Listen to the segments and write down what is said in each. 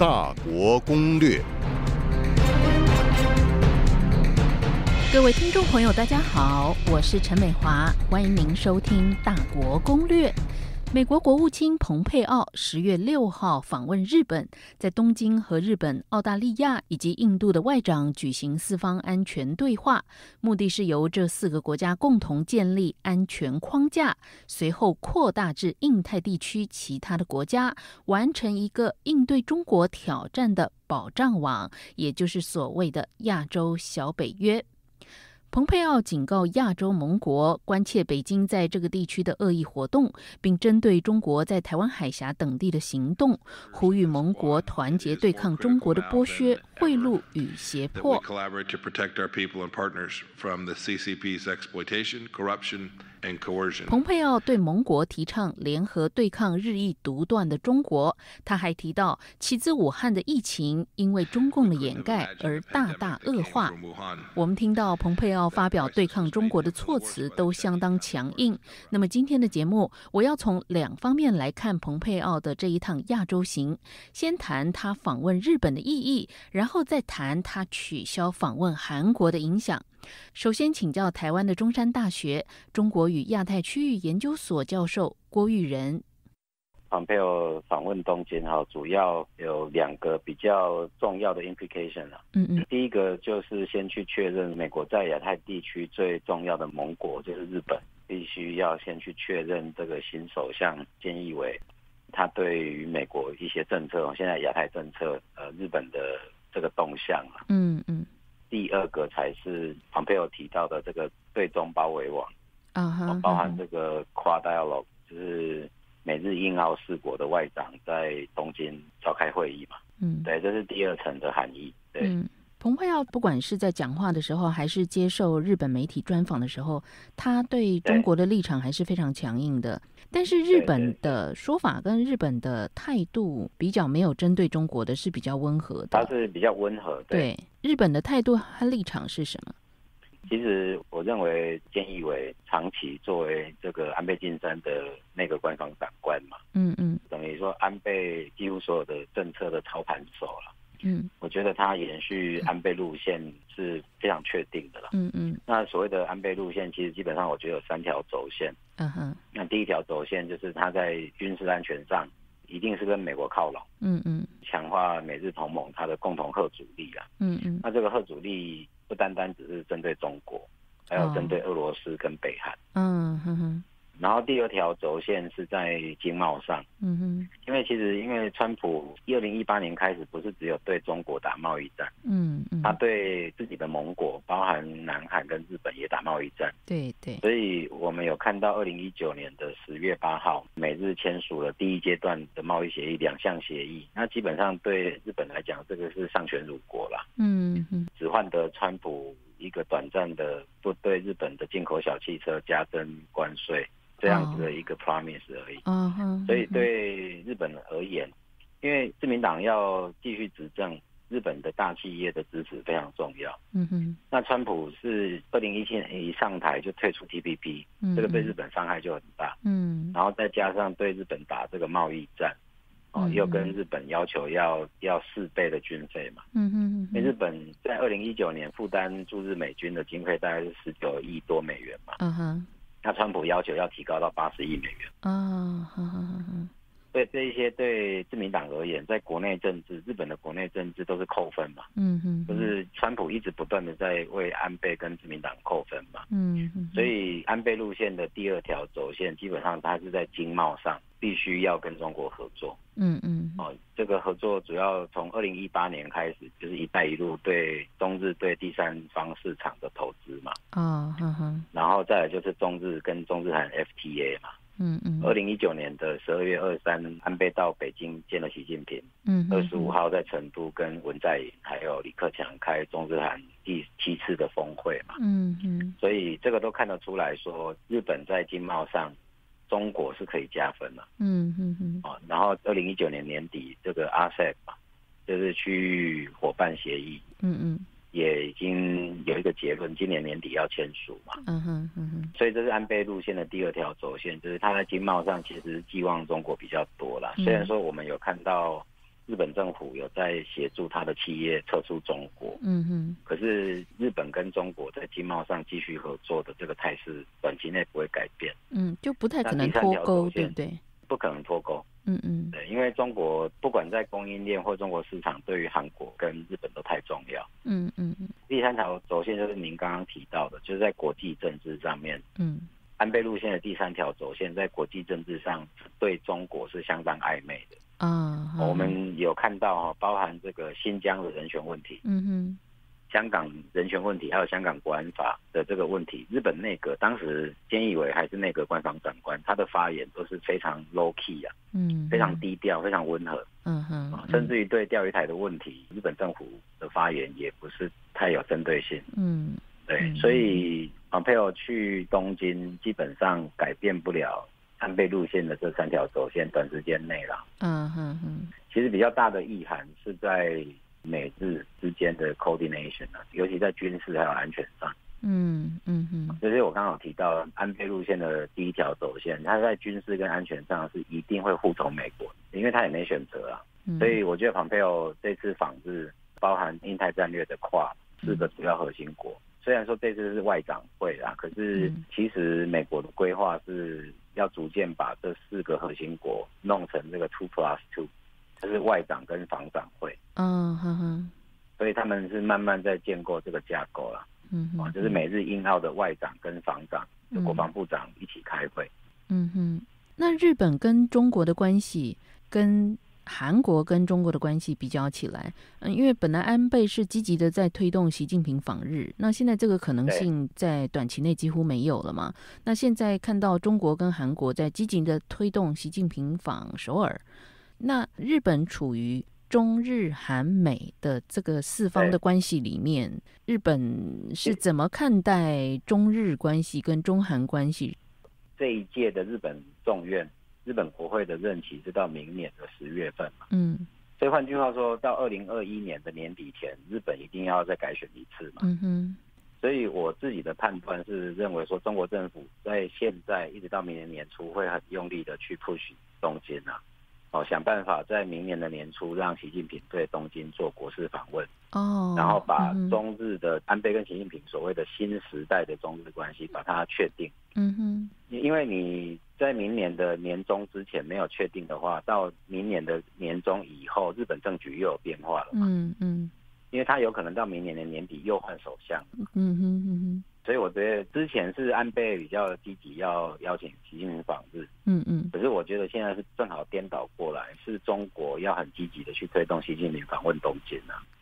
大国攻略。 各位听众朋友大家好，我是陈美华，欢迎您收听大国攻略。美国国务卿蓬佩奥10月6号访问日本，在东京和日本、澳大利亚以及印度的外长举行四方安全对话，目的是由这4个国家共同建立安全框架，随后扩大至印太地区其他的国家，完成一个应对中国挑战的保障网，也就是所谓的亚洲小北约。蓬佩奥警告亚洲盟国，关切北京在这个地区的恶意活动，并针对中国在台湾海峡等地的行动，呼吁盟国团结对抗中国的剥削、贿赂与胁迫。蓬佩奥对盟国提倡联合对抗日益独断的中国。他还提到，起自武汉的疫情因为中共的掩盖而大大恶化。我们听到蓬佩奥发表对抗中国的措辞都相当强硬。那么今天的节目，我要从2方面来看蓬佩奥的这一趟亚洲行。先谈他访问日本的意义，然后再谈他取消访问韩国的影响。首先请教台湾的中山大学中国与亚太区域研究所教授郭玉仁。 蓬佩奥访问东京主要有2个比较重要的 implication 第一个就是先去确认美国在亚太地区最重要的盟国就是日本，必须要先去确认这个新首相菅义伟他对于美国一些政策，现在亚太政策日本的这个动向第2个才是蓬佩奥提到的这个对中包围网包含这个 Quad Dialogue， 就是美日印澳4国的外长在东京召开会议嘛。对，这是第2层的含义。对， 蓬佩奥不管是在讲话的时候，还是接受日本媒体专访的时候，他对中国的立场还是非常强硬的。但是日本的说法跟日本的态度比较没有针对中国的，是比较温和的。 他是比较温和。 对，日本的态度和立场是什么？ 其实我认为菅义伟长期作为这个安倍晋三的内阁官方长官嘛，等于说安倍几乎所有的政策的操盘手了。我觉得他延续安倍路线是非常确定的了。那所谓的安倍路线，其实基本上我觉得有3条轴线。那第1条轴线就是他在军事安全上一定是跟美国靠拢。强化美日同盟他的共同吓阻力啦。那这个吓阻力不单单只是针对中国，还有针对俄罗斯跟北韩。然后第2条轴线是在经贸上。因为川普2018年开始不是只有对中国打贸易战，他对自己的盟国包含南韩跟日本也打贸易战。 对， 所以我们有看到2019年的10月8号美日签署了第1阶段的贸易协议2项协议，那基本上对日本来讲这个是丧权辱国啦。只换得川普一个短暂的不对日本的进口小汽车加征关税这样子的一个 promise 而已。所以对日本而言，因为自民党要继续执政，日本的大企业的支持非常重要。那川普是2017年一上台就退出 TPP，这个对日本伤害就很大。然后再加上对日本打这个贸易战，又跟日本要求要4倍的军费嘛。因为日本在2019年负担驻日美军的经费大概是19亿多美元嘛。那川普要求要提高到80亿美元。对这一些对自民党而言，在国内政治，日本的国内政治都是扣分嘛。就是川普一直不断的在为安倍跟自民党扣分嘛。所以安倍路线的第2条轴线，基本上它是在经贸上必须要跟中国合作。这个合作主要从2018年开始，就是一带一路对中日对第3方市场的投资嘛。然后再来就是中日跟中日韩 FTA 嘛。2019年的12月23，安倍到北京见了习近平。25号在成都跟文在寅还有李克强开中日韩第7次的峰会嘛。所以这个都看得出来说，日本在经贸上中国是可以加分的。然后2019年年底这个 RCEP 嘛，就是区域伙伴协议。也已经有一个结论，今年年底要签署嘛。所以这是安倍路线的第2条轴线，就是他在经贸上其实寄望中国比较多啦。虽然说我们有看到日本政府有在协助他的企业撤出中国，可是日本跟中国在经贸上继续合作的这个态势，短期内不会改变， 就不太可能脱钩，对不对？ 不可能脱钩，对，因为中国不管在供应链或中国市场，对于韩国跟日本都太重要，第三条轴线就是您刚刚提到的，就是在国际政治上面，安倍路线的第三条轴线在国际政治上对中国是相当暧昧的。我们有看到包含这个新疆的人权问题，香港人权问题，还有香港国安法的这个问题，日本内阁当时菅义伟还是内阁官房长官，他的发言都是非常 low key 啊，非常低调，非常温和，甚至于对钓鱼台的问题，日本政府的发言也不是太有针对性，对，所以Pompeo去东京基本上改变不了安倍路线的这三条轴线，短时间内啦，其实比较大的意涵是在美日之间的 coordination 尤其在军事还有安全上，就是我刚好提到安倍路线的第一条轴线，它在军事跟安全上是一定会护从美国，因为他也没选择啊，所以我觉得Pompeo这次访日，包含印太战略的跨4个主要核心国，虽然说这次是外长会啦，可是其实美国的规划是要逐渐把这4个核心国弄成这个 2+2， 就是外长跟防长会，所以他们是慢慢在建构这个架构啦，就是美日印澳的外长跟防长，就国防部长一起开会。 那日本跟中国的关系跟韩国跟中国的关系比较起来，因为本来安倍是积极的在推动习近平访日，那现在这个可能性在短期内几乎没有了嘛。那现在看到中国跟韩国在积极的推动习近平访首尔，那日本处于中日韩美的这个4方的关系里面，日本是怎么看待中日关系跟中韩关系？ 这一届的日本众院日本国会的任期是到明年的10月份嘛，所以换句话说，到2021年的年底前，日本一定要再改选一次嘛，所以我自己的判断是认为说，中国政府在现在一直到明年年初会很用力的去 push 东京想办法在明年的年初让习近平对东京做国事访问，然后把中日的安倍跟习近平所谓的新时代的中日关系把它确定，因为你在明年的年中之前没有确定的话，到明年的年中以后，日本政局又有变化了嘛，因为他有可能到明年的年底又换首相，所以我觉得之前是安倍比较积极要邀请习近平访日，可是我觉得现在是正好颠倒过来，是中国要很积极的去推动习近平访问东京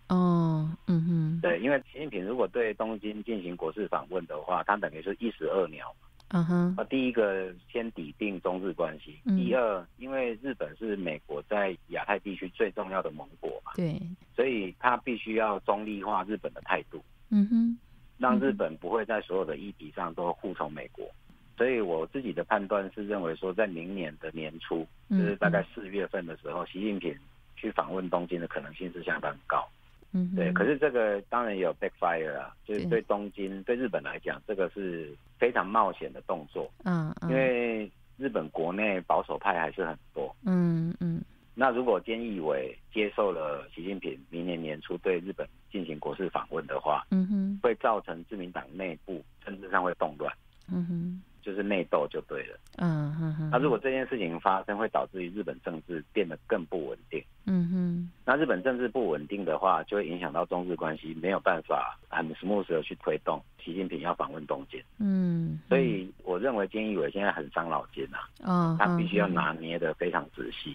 对，因为习近平如果对东京进行国事访问的话，他等于是一石二鸟。第一个先抵定中日关系，第二，因为日本是美国在亚太地区最重要的盟国嘛， 对， 所以他必须要中立化日本的态度，让日本不会在所有的议题上都护从美国。所以我自己的判断是认为说，在明年的年初，就是大概4月份的时候，习近平去访问东京的可能性是相当高。对，可是这个当然也有 backfire 啊，就是对东京对日本来讲，这个是非常冒险的动作，因为日本国内保守派还是很多，那如果菅义伟接受了习近平明年年初对日本进行国事访问的话，会造成自民党内部政治上会动乱，就是内斗就对了。那如果这件事情发生，会导致于日本政治变得更不稳定。那日本政治不稳定的话，就会影响到中日关系，没有办法很 smooth 的去推动习近平要访问东京。所以我认为菅义伟现在很伤脑筋他必须要拿捏得非常仔细。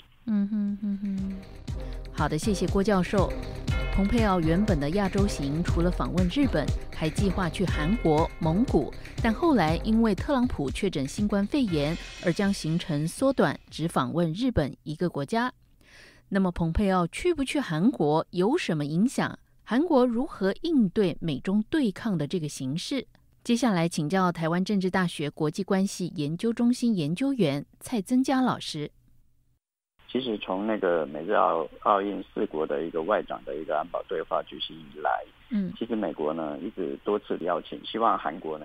好的，谢谢郭教授。蓬佩奥原本的亚洲行除了访问日本，还计划去韩国、蒙古，但后来因为特朗普确诊新冠肺炎，而将行程缩短，只访问日本一个国家。那么蓬佩奥去不去韩国有什么影响？韩国如何应对美中对抗的这个形势？接下来请教台湾政治大学国际关系研究中心研究员蔡增佳老师。 其实从那个美日奥运4国的一个外长的一个安保对话举行以来，其实美国呢一直多次邀请，希望韩国能够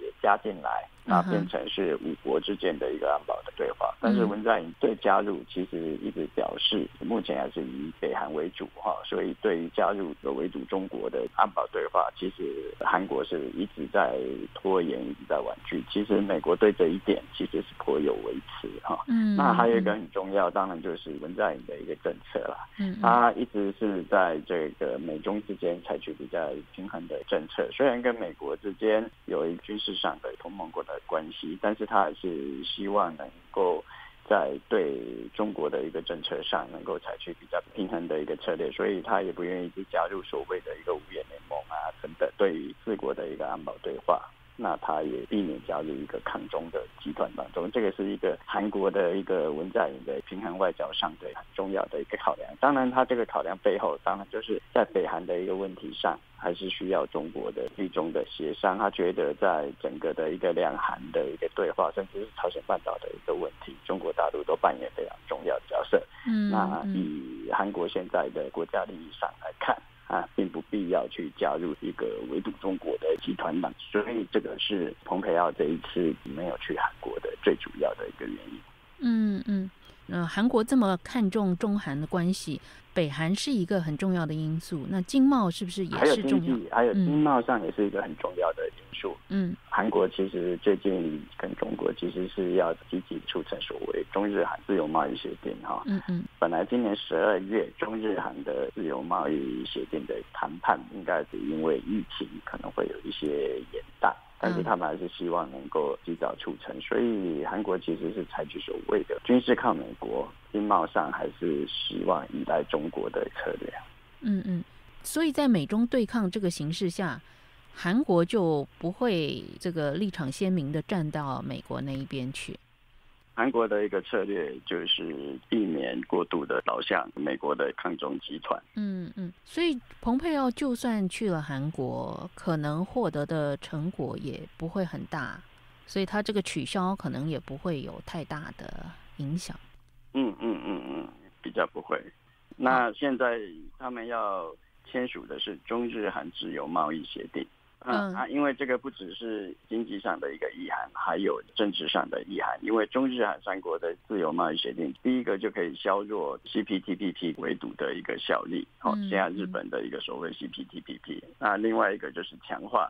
也加进来，那变成是5国之间的一个安保的对话。但是文在寅对加入其实一直表示，目前还是以北韩为主哈，所以对于加入围堵中国的安保对话，其实韩国是一直在拖延，一直在婉拒。其实美国对这一点其实是颇有微词哈。那还有一个很重要，当然就是文在寅的一个政策啦。他一直是在这个美中之间采取比较平衡的政策，虽然跟美国之间有一军事上的同盟国的关系，但是他还是希望能够在对中国的一个政策上能够采取比较平衡的一个策略，所以他也不愿意去加入所谓的一个五眼联盟啊等等，对于4国的一个安保对话，那他也避免加入一个抗中的集团当中。这个是一个韩国的一个文在寅的平衡外交上的很重要的一个考量。当然他这个考量背后，当然就是在北韩的一个问题上还是需要中国的最终的协商。他觉得在整个的一个两韩的一个对话，甚至是朝鲜半岛的一个问题，中国大陆都扮演非常重要的角色。那以韩国现在的国家利益上来看并不必要去加入一个围堵中国的集团党，所以这个是蓬佩奥这一次没有去韩国的最主要的一个原因。 韩国这么看重中韩的关系，北韩是一个很重要的因素，那经贸是不是也是重要？ 还有经贸上也是一个很重要的因素。韩国其实最近跟中国其实是要积极促成所谓中日韩自由贸易协定哈。本来今年12月中日韩的自由贸易协定的谈判应该是因为疫情可能会有一些延宕，但是他们还是希望能够及早促成，所以韩国其实是采取所谓的军事靠美国，经贸上还是希望依赖中国的策略。 所以在美中对抗这个形势下，韩国就不会这个立场鲜明的站到美国那一边去。 韩国的一个策略就是避免过度的导向美国的抗中集团。 所以蓬佩奥就算去了韩国，可能获得的成果也不会很大，所以他这个取消可能也不会有太大的影响。 比较不会。那现在他们要签署的是中日韩自由贸易协定。因为这个不只是经济上的一个意涵，还有政治上的意涵。因为中日韩3国的自由贸易协定，第一个就可以削弱 CPTPP 围堵的一个效力。现在日本的一个所谓 CPTPP， 那另外一个就是强化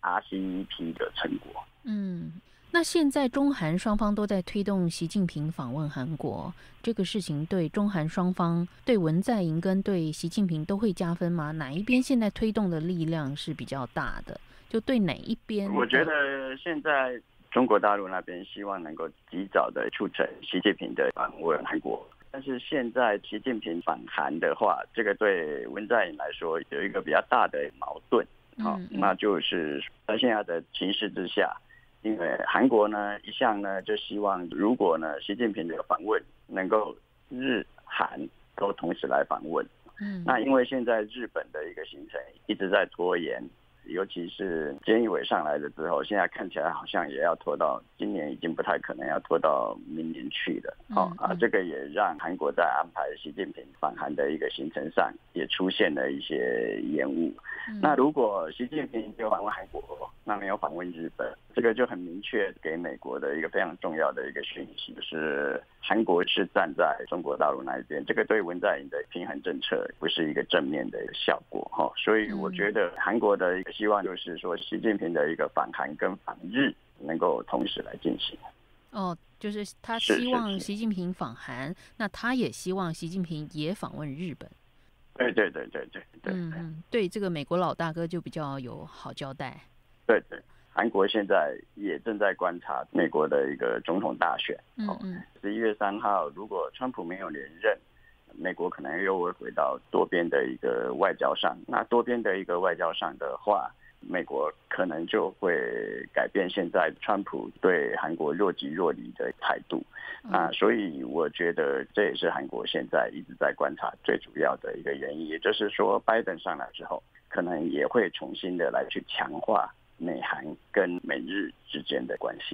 RCEP 的成果。 那现在中韩双方都在推动习近平访问韩国，这个事情对中韩双方，对文在寅跟对习近平都会加分吗？哪一边现在推动的力量是比较大的？就对哪一边？ 我觉得现在中国大陆那边希望能够及早的促成习近平的访问韩国，但是现在习近平访韩的话，这个对文在寅来说有一个比较大的矛盾。那就是在现在的情势之下，因为韩国呢一向呢就希望，如果呢习近平的访问能够日韩都同时来访问，那因为现在日本的一个行程一直在拖延，尤其是菅义伟上来了之后，现在看起来好像也要拖到今年，已经不太可能要拖到明年去了。这个也让韩国在安排习近平访韩的一个行程上也出现了一些延误。那如果习近平就访问韩国，那没有访问日本，这个就很明确给美国的一个非常重要的一个讯息，就是韩国是站在中国大陆那一边，这个对文在寅的平衡政策不是一个正面的一个效果。所以我觉得韩国的一个希望就是说，习近平的一个访韩跟访日能够同时来进行。 就是他希望习近平访韩，那他也希望习近平也访问日本。 对， 对，这个美国老大哥就比较有好交代。 对，韩国现在也正在观察美国的一个总统大选。11月3号，如果川普没有连任，美国可能又会回到多边的一个外交上。那多边的一个外交上的话，美国可能就会改变现在川普对韩国若即若离的态度。所以我觉得这也是韩国现在一直在观察最主要的一个原因，也就是说拜登上来之后，可能也会重新的来去强化美韩跟美日之间的关系。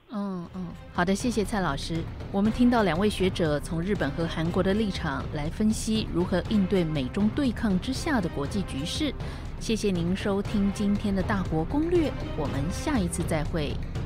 好的，谢谢蔡老师。我们听到2位学者从日本和韩国的立场来分析如何应对美中对抗之下的国际局势。谢谢您收听今天的大国攻略，我们下一次再会。